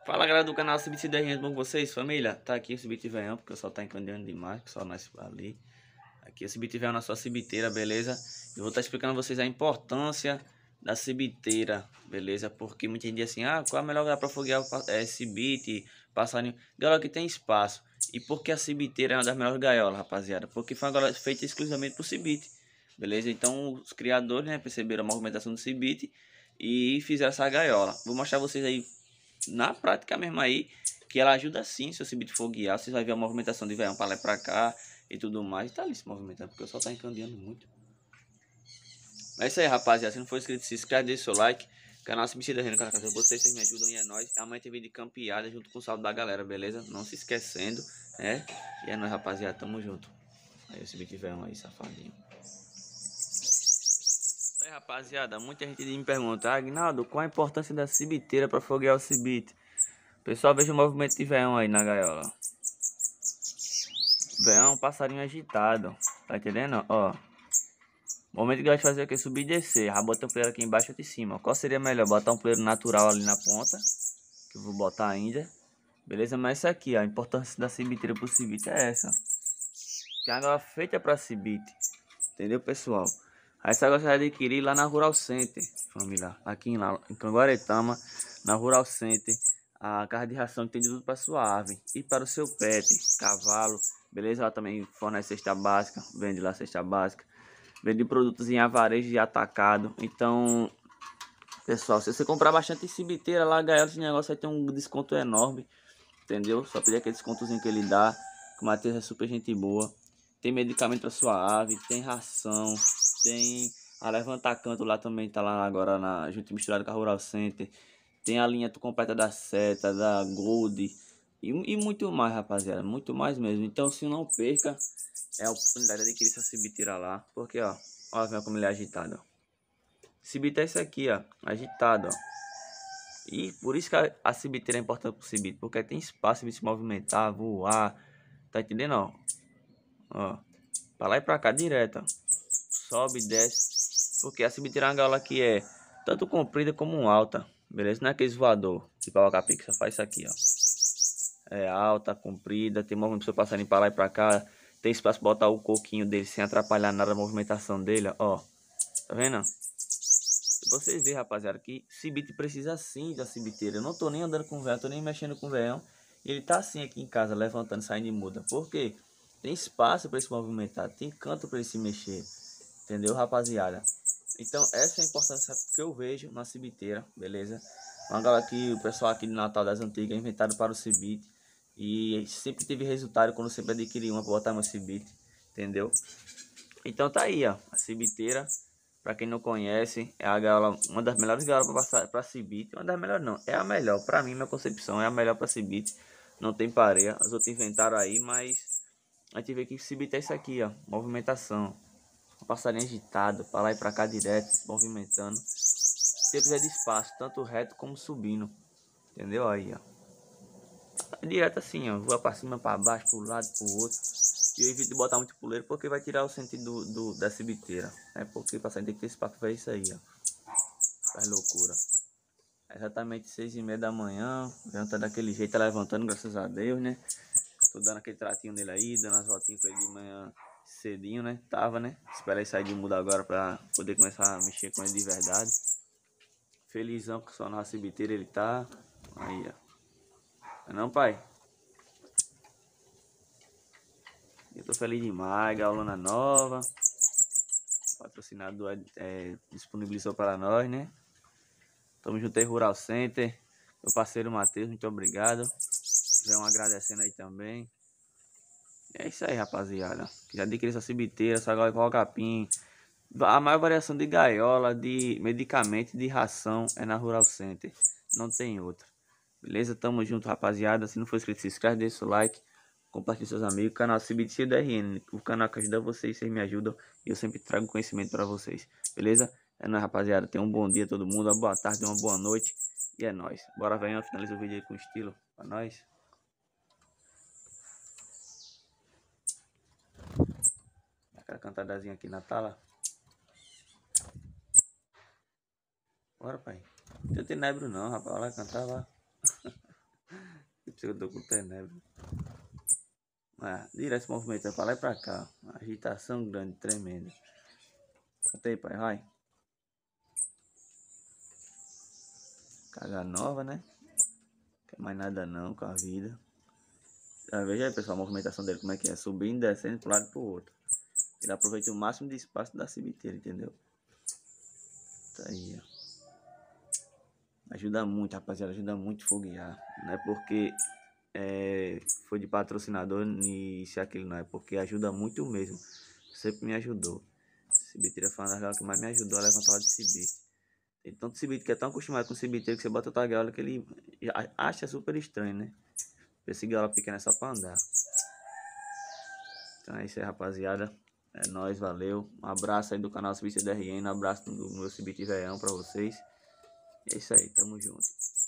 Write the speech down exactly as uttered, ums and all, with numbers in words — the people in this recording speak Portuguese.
Fala galera do canal Cibit dez anos, bom com vocês, família? Tá aqui o Cibit Veião, porque o sol tá encandeando demais, que o sol nasce ali. Aqui o Cibit Veião na sua cibiteira, beleza? Eu vou estar explicando a vocês a importância da cibiteira, beleza? Porque muita gente diz assim, ah, qual é a melhor lugar pra foguear é, cibite, passarinho? Galera, que tem espaço. E por que a cibiteira é uma das melhores gaiolas, rapaziada? Porque foi uma gaiola feita exclusivamente pro cibite, beleza? Então os criadores, né, perceberam a movimentação do cibite e fizeram essa gaiola. Vou mostrar vocês aí na prática mesmo aí, que ela ajuda sim, se o cibite for guiar, vocês vão ver a movimentação de veião para lá e para cá e tudo mais. Tá ali se movimentando, porque o sol tá encandeando muito. É isso aí, rapaziada. Se não for inscrito, se inscreve, deixa seu like. Canal Cibite da Renda, canal vocês, vocês me ajudam e é nóis. Amanhã tem vídeo de campeada junto com o saldo da galera, beleza? Não se esquecendo, né? E é nóis, rapaziada. Tamo junto. Aí o cibite veião aí, safadinho. Aí, rapaziada, muita gente me pergunta, Agnaldo, qual a importância da cibiteira para foguear o cibite? Pessoal, veja o movimento de veião aí na gaiola. Veião é um passarinho agitado. Tá entendendo? Ó. O momento que eu gosto de fazer aqui é subir e descer. Já botei um poleiro aqui embaixo e outro em cima. Qual seria melhor? Botar um poleiro natural ali na ponta. Que eu vou botar ainda. Beleza? Mas essa aqui, ó, a importância da cibiteira pro cibite é essa. Que é uma gaiola feita pra cibite. Entendeu, pessoal? Aí você gosta de adquirir lá na Rural Center, família. Aqui em, lá, em Canguaretama, na Rural Center. A carga de ração que tem de tudo para sua ave e para o seu pet, cavalo, beleza? Ela também fornece cesta básica, vende lá cesta básica, vende produtos em avarejo e atacado. Então, pessoal, se você comprar bastante cibiteira lá, gaiola, esse negócio vai ter um desconto enorme, entendeu? Só pedir aquele descontozinho que ele dá, que o Matheus é super gente boa. Tem medicamento para sua ave, tem ração, tem a Levanta Canto lá também, tá lá agora na, junto misturado com a Rural Center. Tem a linha completa da Seta, da Gold e, e muito mais, rapaziada. Muito mais mesmo. Então, se não perca, é a oportunidade de adquirir essa cibiteira lá. Porque, ó, ó, como ele é agitado. Cibite é isso aqui, ó, agitado, ó. E por isso que a, a cibiteira é importante pro cibite, porque tem espaço de se movimentar, voar. Tá entendendo, ó? Ó, pra lá e pra cá direto, ó. Sobe e desce. Porque a cibiteira é uma gaiola que é tanto comprida como alta. Beleza? Não é aqueles voador. Tipo a Capi que só faz isso aqui, ó. É alta, comprida. Tem movimento para seu passarinho pra lá e pra cá. Tem espaço pra botar o coquinho dele sem atrapalhar nada a movimentação dele, ó. Tá vendo? Se vocês verem, rapaziada, que cibite precisa sim da cibiteira. Eu não tô nem andando com o véio, tô nem mexendo com o véio. Ele tá assim aqui em casa, levantando, saindo de muda. Por quê? Tem espaço para ele se movimentar, tem canto para ele se mexer. Entendeu, rapaziada? Então, essa é a importância que eu vejo na cibiteira, beleza? Uma galera que o pessoal aqui de Natal das Antigas inventaram para o cibite. E sempre teve resultado quando sempre adquiri uma para botar no cibite, entendeu? Então tá aí, ó, a cibiteira. Para quem não conhece, é a gaiola, uma das melhores gaiolas para passar para cibite. Uma das melhores não, é a melhor. Para mim, minha concepção é a melhor para cibite. Não tem pareia. As outras inventaram aí, mas a gente vê que cibite é isso aqui, ó, movimentação. Um passarinho agitado, para lá e para cá direto, se movimentando. Se precisar de espaço, tanto reto como subindo. Entendeu? Aí, ó. É direto assim, ó. Voa para cima, para baixo, para um lado, para o outro. E eu evito de botar muito puleiro porque vai tirar o sentido do, do, da cibiteira. É porque o passarinho tem que ter espaço para ver isso aí, ó. Faz loucura. É exatamente seis e meia da manhã. Já tá daquele jeito, tá levantando, graças a Deus, né? Tô dando aquele tratinho nele aí, dando as voltinhas com ele de manhã cedinho, né? Tava, né? Espera ele sair de muda agora pra poder começar a mexer com ele de verdade. Felizão que só na cibiteira ele tá. Aí, ó. Não, pai? Eu tô feliz demais, gaulona nova. O patrocinador é, é, disponibilizou para nós, né? Tamo junto aí, Rural Center. Meu parceiro Matheus, muito obrigado. Já um agradecendo aí também. É isso aí, rapaziada. Já adquiri essa cibiteira, essa gaiola com capim. A maior variação de gaiola, de medicamento e de ração é na Rural Center. Não tem outra. Beleza? Tamo junto, rapaziada. Se não for inscrito, se inscreve, deixa o like. Compartilhe com seus amigos. Canal Cibite D R N. O canal que ajuda vocês, vocês me ajudam. E eu sempre trago conhecimento para vocês. Beleza? É nóis, rapaziada. Tenha um bom dia todo mundo. Uma boa tarde, uma boa noite. E é nóis. Bora, velho. Finaliza o vídeo aí com estilo. Pra nós. Aquela cantadazinha aqui na tala. Bora, pai. Não tem tenebro não, rapaz. Vai lá cantar lá. que eu tô com tenebra. Ah, direto movimento pra lá e pra cá. Uma agitação grande, tremenda. Canta aí, pai, vai. Caga nova, né? Quer mais nada não com a vida. Já veja aí, pessoal, a movimentação dele, como é que é. Subindo, descendo pro lado e pro outro. Ele aproveita o máximo de espaço da cibiteira, entendeu? Tá aí, ó. Ajuda muito, rapaziada. Ajuda muito foguear. Não é porque é, foi de patrocinador e se aquilo não é. Porque ajuda muito mesmo. Sempre me ajudou. Cibiteira foi uma das gaiolas que mais me ajudou a levantar o de cibite. Tem tanto cibite que é tão acostumado com cibiteiro que você bota outra gaiola que ele acha super estranho, né? Esse gaiola pequena é só pra andar. Então é isso aí, rapaziada. É nóis, valeu. Um abraço aí do canal Cibite D R N. Um abraço do meu Cibite Veião pra vocês. É isso aí, tamo junto.